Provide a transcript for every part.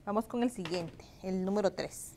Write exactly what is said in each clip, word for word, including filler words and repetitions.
Vamos con el siguiente, el número tres.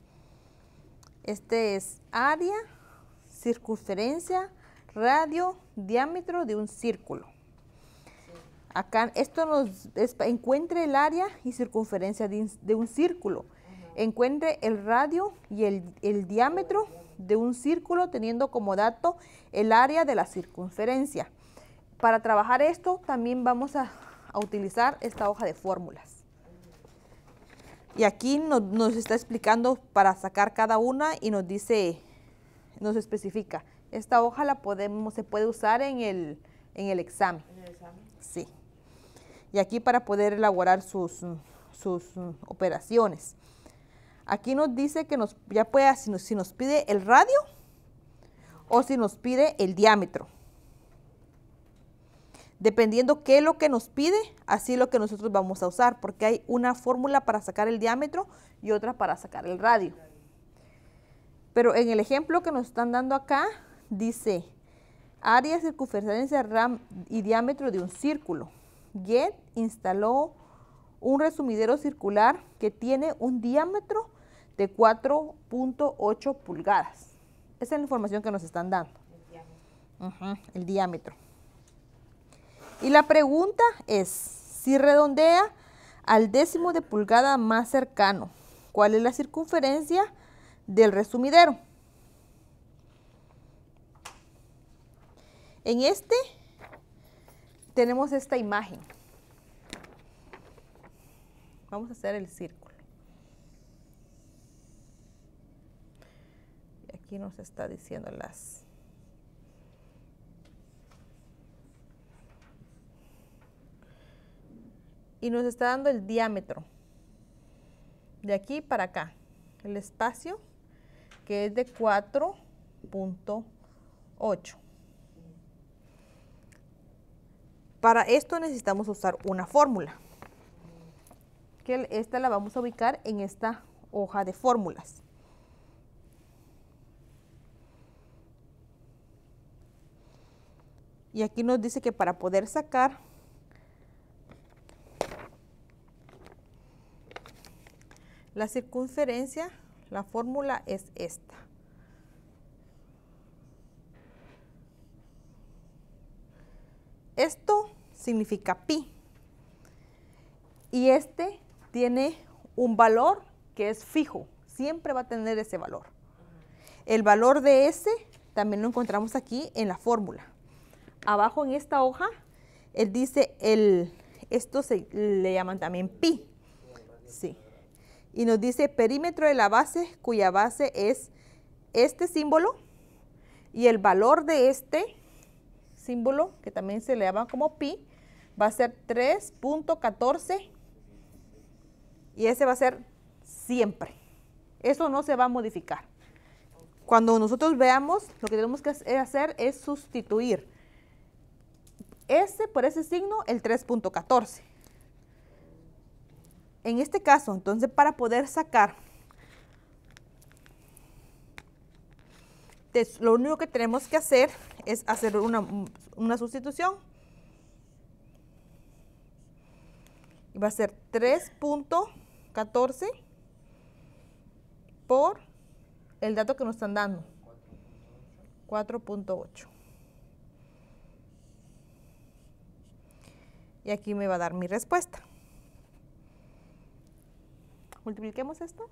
Este es área, circunferencia, radio, diámetro de un círculo. Acá esto nos es, encuentre el área y circunferencia de, de un círculo. Uh-huh. Encuentre el radio y el, el diámetro de un círculo teniendo como dato el área de la circunferencia. Para trabajar esto también vamos a, a utilizar esta hoja de fórmulas. Y aquí nos, nos está explicando para sacar cada una y nos dice, nos especifica. Esta hoja la podemos, se puede usar en el, en el examen. ¿En el examen? Sí. Y aquí para poder elaborar sus, sus um, operaciones. Aquí nos dice que nos, ya puede, si nos, si nos pide el radio o si nos pide el diámetro. Dependiendo qué es lo que nos pide, así es lo que nosotros vamos a usar, porque hay una fórmula para sacar el diámetro y otra para sacar el radio. Pero en el ejemplo que nos están dando acá, dice área, circunferencia, ram y diámetro de un círculo. Get instaló un resumidero circular que tiene un diámetro de cuatro punto ocho pulgadas. Esa es la información que nos están dando. El diámetro. Uh-huh, el diámetro. Y la pregunta es, si redondea al décimo de pulgada más cercano, ¿cuál es la circunferencia del resumidero? En este tenemos esta imagen. Vamos a hacer el círculo. Y aquí nos está diciendo las... Y nos está dando el diámetro de aquí para acá, el espacio que es de cuatro punto ocho. Para esto necesitamos usar una fórmula, que esta la vamos a ubicar en esta hoja de fórmulas. Y aquí nos dice que para poder sacar la circunferencia, la fórmula es esta. Esto significa pi. Y este tiene un valor que es fijo. Siempre va a tener ese valor. El valor de ese también lo encontramos aquí en la fórmula. Abajo en esta hoja, él dice, el, esto se le llaman también pi. Sí. Y nos dice perímetro de la base, cuya base es este símbolo, y el valor de este símbolo, que también se le llama como pi, va a ser tres punto catorce, y ese va a ser siempre. Eso no se va a modificar. Cuando nosotros veamos, lo que tenemos que hacer es sustituir ese por ese signo, el tres punto catorce. En este caso, entonces, para poder sacar, lo único que tenemos que hacer es hacer una, una sustitución. Y va a ser tres punto catorce por el dato que nos están dando, cuatro punto ocho. Y aquí me va a dar mi respuesta. Multipliquemos esto.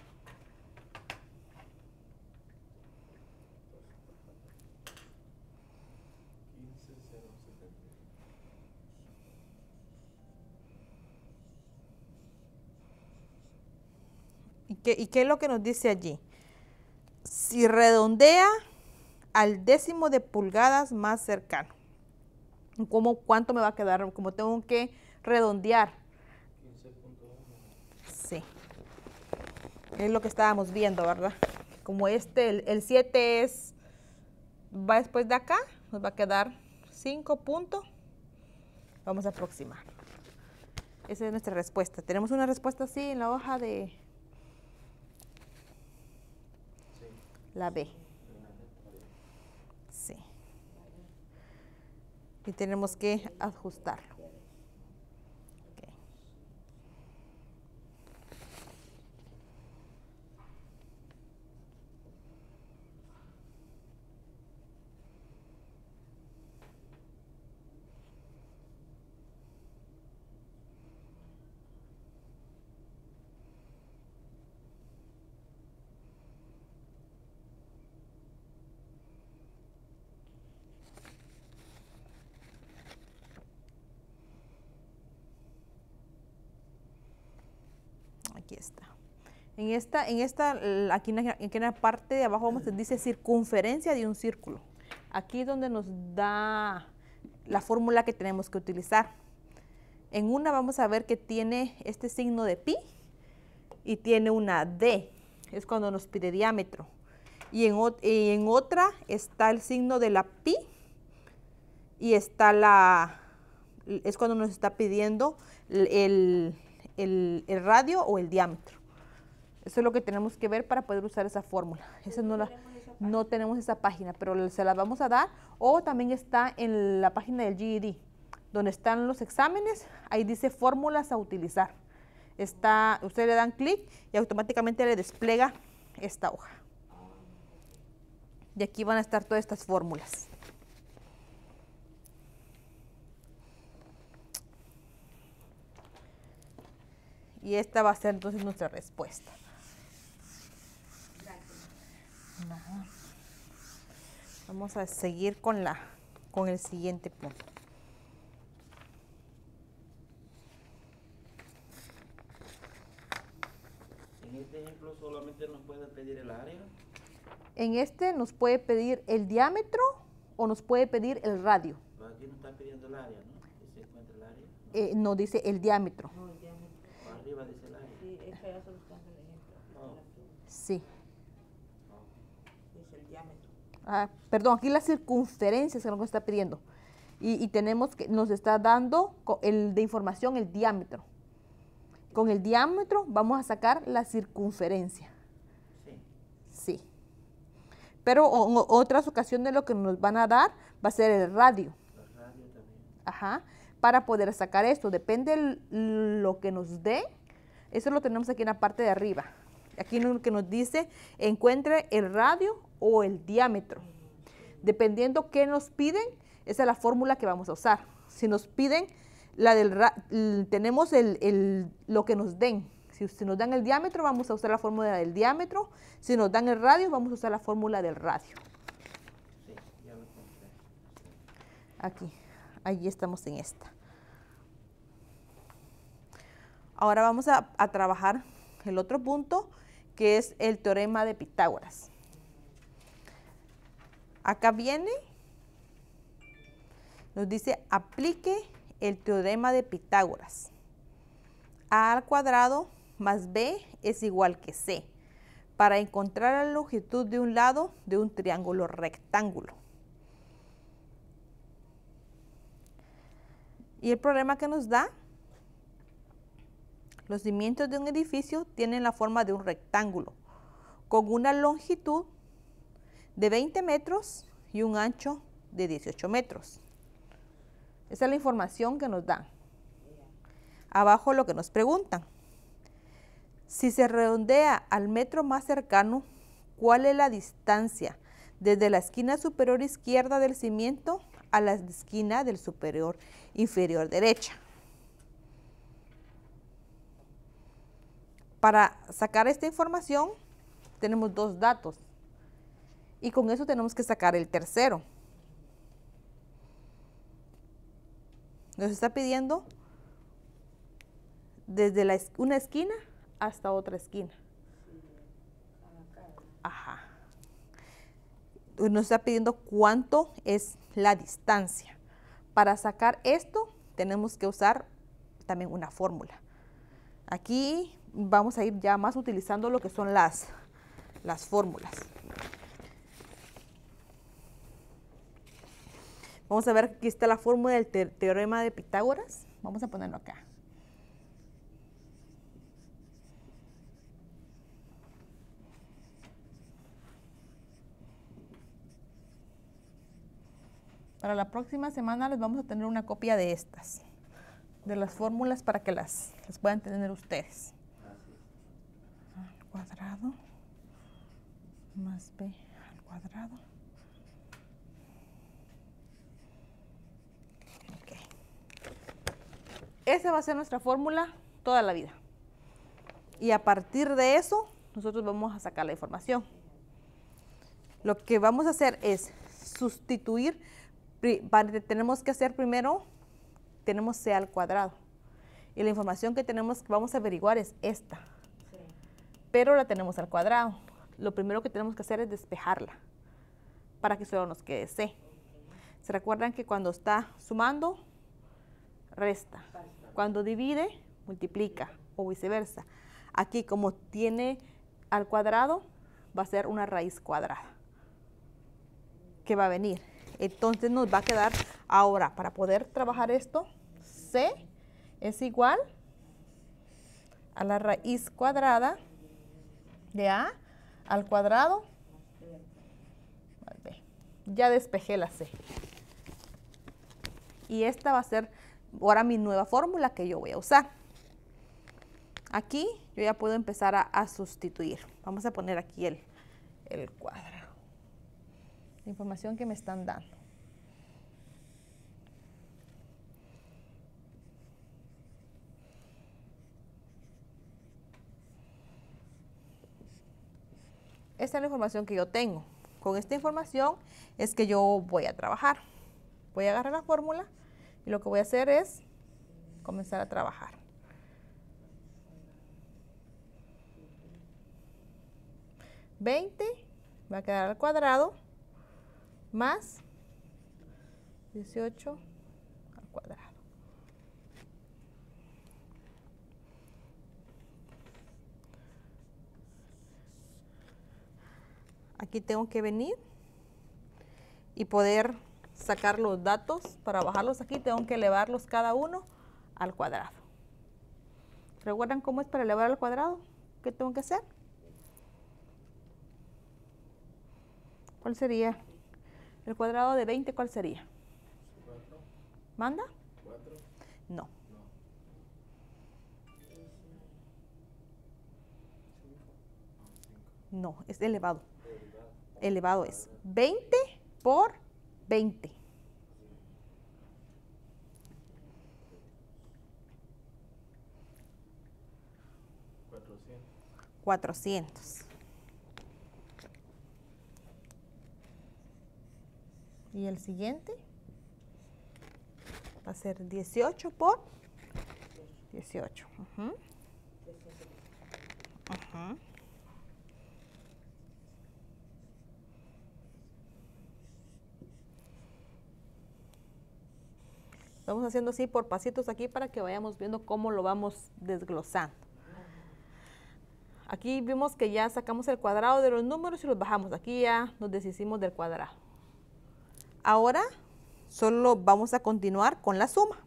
¿Y qué, ¿Y qué es lo que nos dice allí? Si redondea al décimo de pulgadas más cercano. ¿Cómo, ¿Cuánto me va a quedar? Como tengo que redondear. Sí. Es lo que estábamos viendo, ¿verdad? Como este, el, el siete es, va después de acá, nos va a quedar cinco puntos. Vamos a aproximar. Esa es nuestra respuesta. Tenemos una respuesta así en la hoja de la B. Sí. Y tenemos que ajustarlo. Okay. aquí está. En esta, en esta, aquí en la, aquí en la parte de abajo vamos, dice circunferencia de un círculo. Aquí es donde nos da la fórmula que tenemos que utilizar. En una vamos a ver que tiene este signo de pi y tiene una D, es cuando nos pide diámetro. Y en, y en otra está el signo de la pi y está la, es cuando nos está pidiendo el, el, el radio o el diámetro. Eso es lo que tenemos que ver para poder usar esa fórmula. Esa no, la, no tenemos esa página, pero se la vamos a dar. O también está en la página del G E D, donde están los exámenes. Ahí dice fórmulas a utilizar. Está, ustedes le dan clic y automáticamente le despliega esta hoja. Y aquí van a estar todas estas fórmulas. Y esta va a ser entonces nuestra respuesta. No. Vamos a seguir con, la, con el siguiente punto. En este ejemplo solamente nos puede pedir el área. En este nos puede pedir el diámetro o nos puede pedir el radio. Pero aquí nos está pidiendo el área, ¿no? ¿Y se encuentra el área? No, eh, no dice el diámetro. No, el diámetro. Para arriba dice el área. Sí, es que ya solo está en el ejemplo. Oh. Sí. Oh. Dice el diámetro. Ah, perdón, aquí la circunferencia es lo que nos está pidiendo. Y, y tenemos que, nos está dando el, de información el diámetro. Con el diámetro vamos a sacar la circunferencia. Sí. Sí. Pero en otras ocasiones lo que nos van a dar va a ser el radio. El radio también. Ajá. Para poder sacar esto. Depende de lo que nos dé. Eso lo tenemos aquí en la parte de arriba. Aquí lo que nos dice, encuentre el radio o el diámetro. Dependiendo qué nos piden, esa es la fórmula que vamos a usar. Si nos piden, la del ra tenemos el, el, lo que nos den. Si, si nos dan el diámetro, vamos a usar la fórmula del diámetro. Si nos dan el radio, vamos a usar la fórmula del radio. Sí, ya lo encontré. Aquí, allí estamos en esta. Ahora vamos a, a trabajar el otro punto, que es el teorema de Pitágoras. Acá viene, nos dice, aplique el teorema de Pitágoras. A al cuadrado más b es igual que c, para encontrar la longitud de un lado de un triángulo rectángulo. Y el problema que nos da, los cimientos de un edificio tienen la forma de un rectángulo, con una longitud de veinte metros y un ancho de dieciocho metros. Esa es la información que nos dan. Abajo lo que nos preguntan. Si se redondea al metro más cercano, ¿cuál es la distancia desde la esquina superior izquierda del cimiento a la esquina del superior inferior derecha? Para sacar esta información tenemos dos datos y con eso tenemos que sacar el tercero. Nos está pidiendo desde la, una esquina hasta otra esquina. Ajá. Nos está pidiendo cuánto es la distancia. Para sacar esto tenemos que usar también una fórmula. Aquí vamos a ir ya más utilizando lo que son las, las fórmulas. Vamos a ver, aquí está la fórmula del te teorema de Pitágoras. Vamos a ponerlo acá. Para la próxima semana les vamos a tener una copia de estas, de las fórmulas para que las, las puedan tener ustedes. Al cuadrado más b al cuadrado. Okay. Esa va a ser nuestra fórmula toda la vida. Y a partir de eso, nosotros vamos a sacar la información. Lo que vamos a hacer es sustituir. Tenemos que hacer primero, tenemos c al cuadrado. Y la información que tenemos que vamos a averiguar es esta. pero la tenemos al cuadrado. Lo primero que tenemos que hacer es despejarla para que solo nos quede C. ¿Se recuerdan que cuando está sumando, resta? Cuando divide, multiplica o viceversa. Aquí como tiene al cuadrado, va a ser una raíz cuadrada que va a venir. Entonces nos va a quedar ahora, para poder trabajar esto, C es igual a la raíz cuadrada de A al cuadrado más B. Ya despejé la C. Y esta va a ser ahora mi nueva fórmula que yo voy a usar. Aquí yo ya puedo empezar a, a sustituir. Vamos a poner aquí el, el cuadrado. La información que me están dando. Esta es la información que yo tengo. Con esta información es que yo voy a trabajar. Voy a agarrar la fórmula y lo que voy a hacer es comenzar a trabajar. veinte va a quedar al cuadrado más dieciocho al cuadrado. Aquí tengo que venir y poder sacar los datos. Para bajarlos aquí tengo que elevarlos cada uno al cuadrado. ¿Recuerdan cómo es para elevar al cuadrado? ¿Qué tengo que hacer? ¿Cuál sería? El cuadrado de veinte, ¿cuál sería? cuatro. ¿Manda? cuatro. No. No, es elevado. Elevado es veinte por veinte. cuatrocientos. cuatrocientos. Y el siguiente va a ser dieciocho por dieciocho. Uh-huh. Uh-huh. Vamos haciendo así por pasitos aquí para que vayamos viendo cómo lo vamos desglosando. Aquí vimos que ya sacamos el cuadrado de los números y los bajamos. Aquí ya nos deshicimos del cuadrado. Ahora solo vamos a continuar con la suma.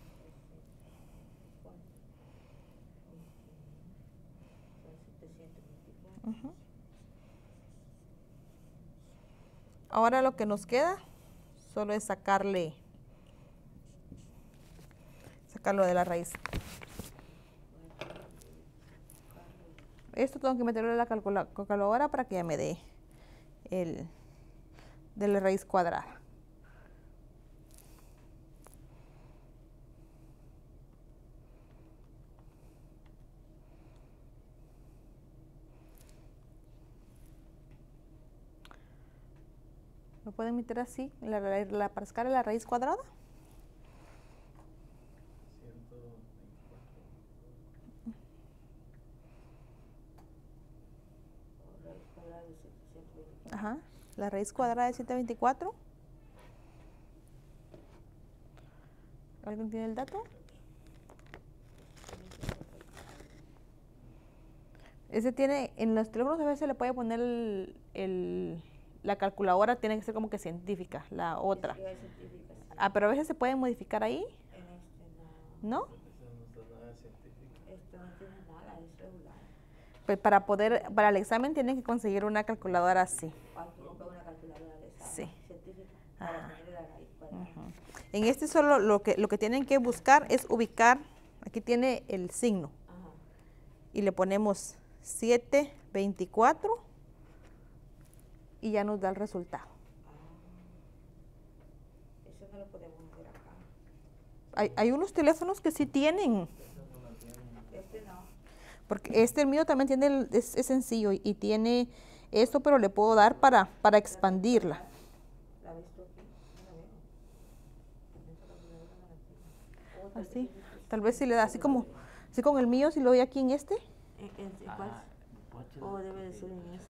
Uh-huh. Ahora lo que nos queda solo es sacarle sacarlo de la raíz. Esto tengo que meterlo en la calculadora para que ya me dé el de la raíz cuadrada. ¿Lo pueden meter así, la, la, la, para sacar la raíz cuadrada? Ajá, la raíz cuadrada de ciento veinticuatro. ¿Alguien tiene el dato? Ese tiene, en los teléfonos a veces le puede poner el, el, la calculadora, tiene que ser como que científica, la otra. Ah, pero a veces se puede modificar ahí. ¿No? Pues para poder, para el examen tienen que conseguir una calculadora así. Sí. Ajá. Uh-huh. En este solo lo que, lo que tienen que buscar es ubicar, aquí tiene el signo. Ajá. Y le ponemos siete veinticuatro y ya nos da el resultado. Eso no lo podemos ver acá. Hay, hay unos teléfonos que sí tienen. Este no. Porque este el mío también tiene, el, es, es sencillo y, y tiene esto, pero le puedo dar para, para expandirla. ¿La ves tú aquí? No la veo. Así, tal vez si le da así como, así con el mío, si lo doy aquí en este. ¿En, en, en cuál? Ah, pues noche. O debe de ser en este.